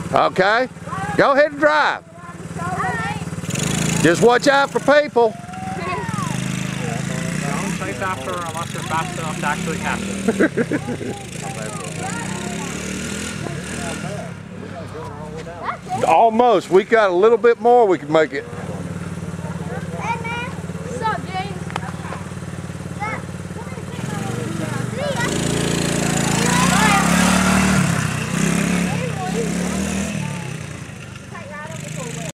Okay? Go ahead and drive. Just watch out for people. Don't chase after her unless you're fast enough to actually catch it. Almost. We got a little bit more we can make it.